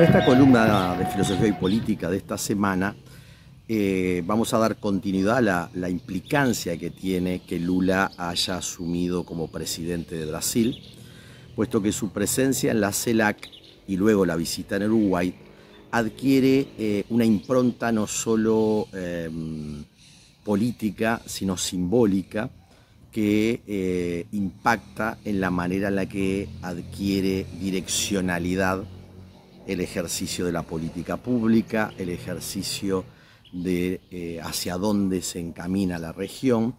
Bueno, esta columna de filosofía y política de esta semana vamos a dar continuidad a la implicancia que tiene que Lula haya asumido como presidente de Brasil, puesto que su presencia en la CELAC y luego la visita en Uruguay adquiere una impronta no solo política, sino simbólica, que impacta en la manera en la que adquiere direccionalidad el ejercicio de la política pública, el ejercicio de hacia dónde se encamina la región,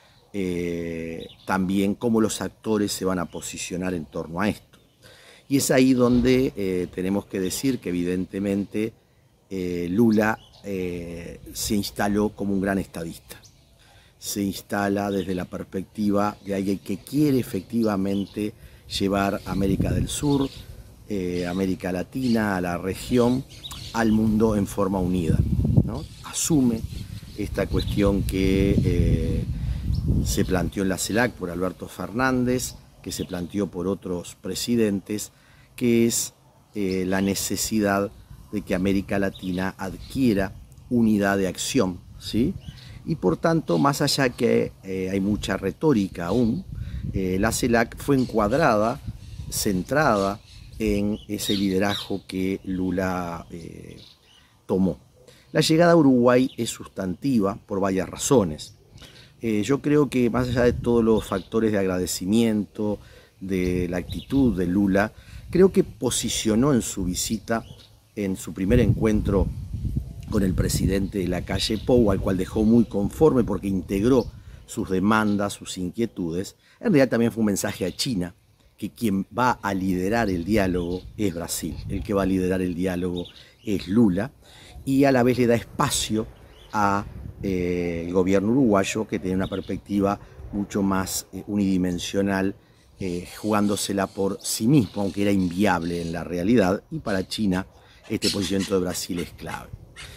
también cómo los actores se van a posicionar en torno a esto. Y es ahí donde tenemos que decir que evidentemente Lula se instaló como un gran estadista. Se instala desde la perspectiva de alguien que quiere efectivamente llevar a América del Sur, América Latina, a la región, al mundo en forma unida, ¿no? Asume esta cuestión que se planteó en la CELAC por Alberto Fernández, que se planteó por otros presidentes, que es la necesidad de que América Latina adquiera unidad de acción, ¿sí? Y por tanto, más allá que hay mucha retórica aún, la CELAC fue encuadrada, centrada en ese liderazgo que Lula tomó. La llegada a Uruguay es sustantiva por varias razones. Yo creo que más allá de todos los factores de agradecimiento, de la actitud de Lula, creo que posicionó en su visita, en su primer encuentro con el presidente de la calle Pou, al cual dejó muy conforme porque integró sus demandas, sus inquietudes. En realidad también fue un mensaje a China, que quien va a liderar el diálogo es Brasil, el que va a liderar el diálogo es Lula, y a la vez le da espacio al gobierno uruguayo, que tiene una perspectiva mucho más unidimensional, jugándosela por sí mismo, aunque era inviable en la realidad, y para China este posicionamiento de Brasil es clave.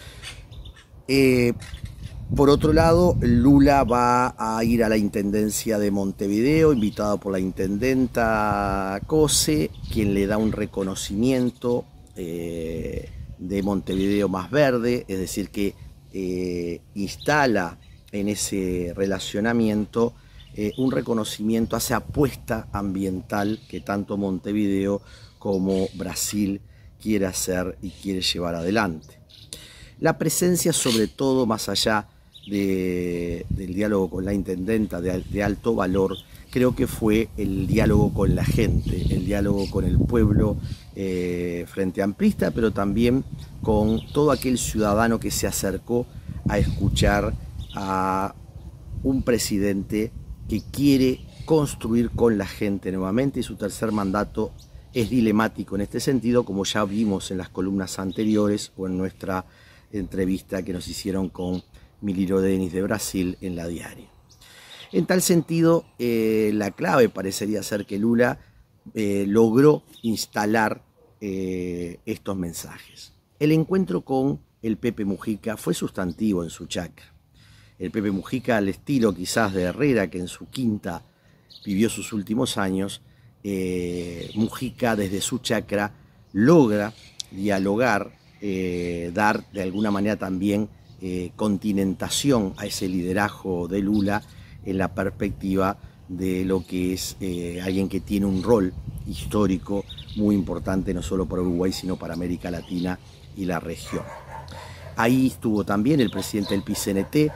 Por otro lado, Lula va a ir a la Intendencia de Montevideo, invitado por la Intendenta Cose, quien le da un reconocimiento de Montevideo más verde, es decir, que instala en ese relacionamiento un reconocimiento a esa apuesta ambiental que tanto Montevideo como Brasil quiere hacer y quiere llevar adelante. La presencia, sobre todo, más allá del diálogo con la intendenta de alto valor, creo que fue el diálogo con la gente, el diálogo con el pueblo frente amplista, pero también con todo aquel ciudadano que se acercó a escuchar a un presidente que quiere construir con la gente nuevamente, y su tercer mandato es dilemático en este sentido, como ya vimos en las columnas anteriores o en nuestra entrevista que nos hicieron con Miliro Denis de Brasil en la Diaria. En tal sentido, la clave parecería ser que Lula logró instalar estos mensajes. El encuentro con el Pepe Mujica fue sustantivo en su chacra. El Pepe Mujica, al estilo quizás de Herrera, que en su quinta vivió sus últimos años, Mujica desde su chacra logra dialogar, dar de alguna manera también continentación a ese liderazgo de Lula en la perspectiva de lo que es alguien que tiene un rol histórico muy importante no solo para Uruguay sino para América Latina y la región. Ahí estuvo también el presidente del PICNT,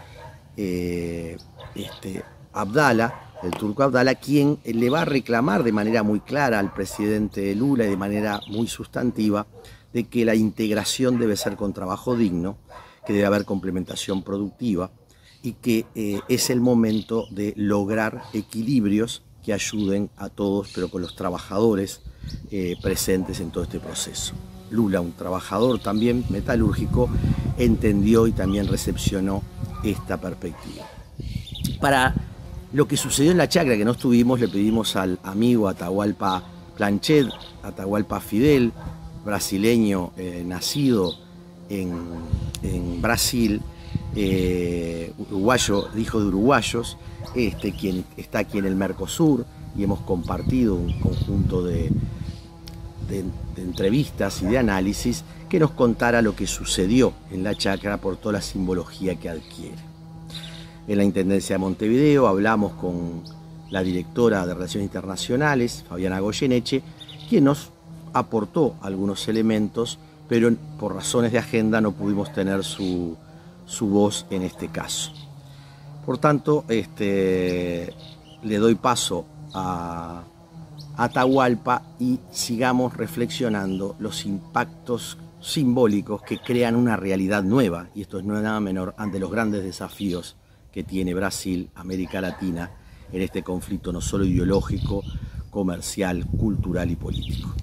Abdala, el turco Abdala, quien le va a reclamar de manera muy clara al presidente Lula y de manera muy sustantiva de que la integración debe ser con trabajo digno, que debe haber complementación productiva y que es el momento de lograr equilibrios que ayuden a todos, pero con los trabajadores presentes en todo este proceso. Lula, un trabajador también metalúrgico, entendió y también recepcionó esta perspectiva. Para lo que sucedió en la chacra, que no estuvimos, le pedimos al amigo Atahualpa Planchet, Atahualpa Fidel, brasileño nacido en Brasil, uruguayo, hijo de uruguayos, quien está aquí en el Mercosur, y hemos compartido un conjunto de de entrevistas y de análisis que nos contara lo que sucedió en la chacra por toda la simbología que adquiere. En la Intendencia de Montevideo hablamos con la directora de Relaciones Internacionales, Fabiana Goyeneche, quien nos aportó algunos elementos, pero por razones de agenda no pudimos tener su voz en este caso. Por tanto, le doy paso a Atahualpa y sigamos reflexionando los impactos simbólicos que crean una realidad nueva, y esto no es nada menor, ante los grandes desafíos que tiene Brasil, América Latina, en este conflicto no solo ideológico, comercial, cultural y político.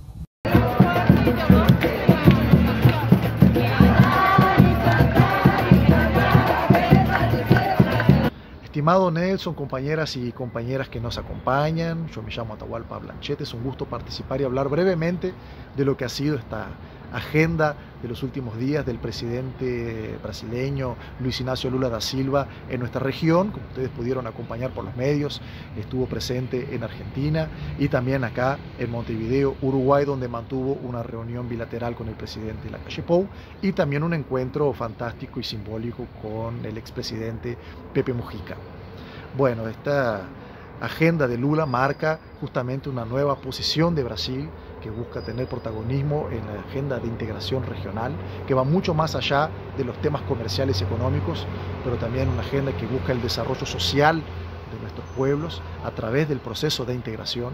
Estimado Nelson, compañeras y compañeras que nos acompañan, yo me llamo Atahualpa Blanchete, es un gusto participar y hablar brevemente de lo que ha sido esta agenda de los últimos días del presidente brasileño Luis Ignacio Lula da Silva en nuestra región. Como ustedes pudieron acompañar por los medios, estuvo presente en Argentina y también acá en Montevideo, Uruguay, donde mantuvo una reunión bilateral con el presidente Lacalle Pou y también un encuentro fantástico y simbólico con el expresidente Pepe Mujica. Bueno, esta agenda de Lula marca justamente una nueva posición de Brasil que busca tener protagonismo en la agenda de integración regional, que va mucho más allá de los temas comerciales y económicos, pero también una agenda que busca el desarrollo social de nuestros pueblos a través del proceso de integración,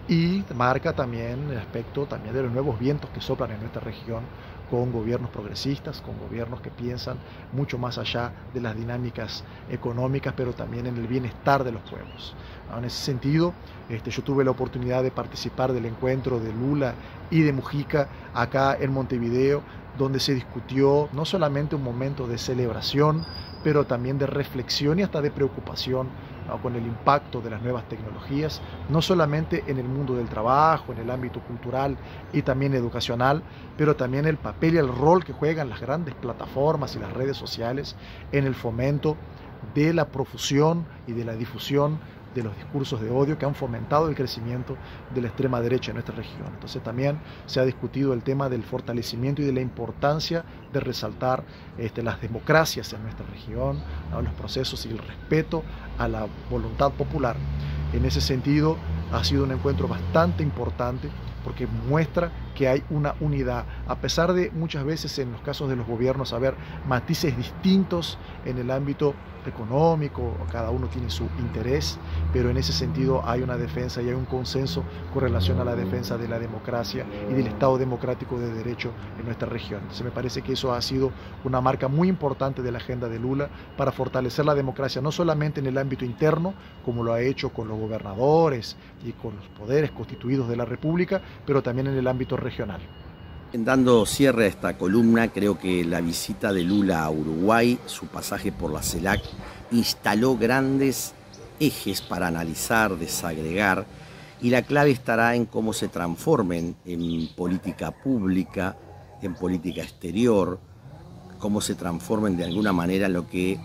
y marca también el aspecto también de los nuevos vientos que soplan en nuestra región, con gobiernos progresistas, con gobiernos que piensan mucho más allá de las dinámicas económicas, pero también en el bienestar de los pueblos. En ese sentido, yo tuve la oportunidad de participar del encuentro de Lula y de Mujica acá en Montevideo, donde se discutió no solamente un momento de celebración, pero también de reflexión y hasta de preocupación, ¿no?, con el impacto de las nuevas tecnologías, no solamente en el mundo del trabajo, en el ámbito cultural y también educacional, pero también el papel y el rol que juegan las grandes plataformas y las redes sociales en el fomento de la profusión y de la difusión de los discursos de odio que han fomentado el crecimiento de la extrema derecha en nuestra región. Entonces también se ha discutido el tema del fortalecimiento y de la importancia de resaltar las democracias en nuestra región, ¿no?, los procesos y el respeto a la voluntad popular. En ese sentido ha sido un encuentro bastante importante porque muestra que hay una unidad, a pesar de muchas veces en los casos de los gobiernos haber matices distintos en el ámbito económico, cada uno tiene su interés, pero en ese sentido hay una defensa y hay un consenso con relación a la defensa de la democracia y del Estado democrático de derecho en nuestra región. Entonces me parece que eso ha sido una marca muy importante de la agenda de Lula para fortalecer la democracia, no solamente en el ámbito interno, como lo ha hecho con los gobernadores y con los poderes constituidos de la República, pero también en el ámbito regional. Dando cierre a esta columna, creo que la visita de Lula a Uruguay, su pasaje por la CELAC, instaló grandes ejes para analizar, desagregar, y la clave estará en cómo se transformen en política pública, en política exterior, cómo se transformen de alguna manera en lo que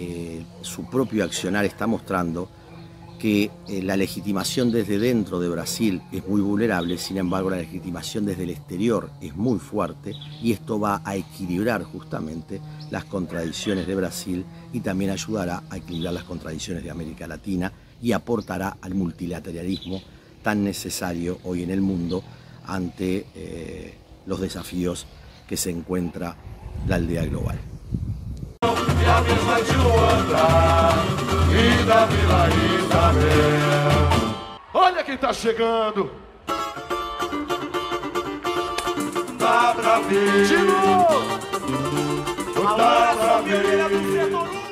su propio accionar está mostrando, que la legitimación desde dentro de Brasil es muy vulnerable, sin embargo la legitimación desde el exterior es muy fuerte, y esto va a equilibrar justamente las contradicciones de Brasil y también ayudará a equilibrar las contradicciones de América Latina y aportará al multilateralismo tan necesario hoy en el mundo ante los desafíos que se encuentra la aldea global. A mesma de outra, e da Vila Isabel. Olha quem tá chegando. Dá pra ver. De novo. Dá pra ver.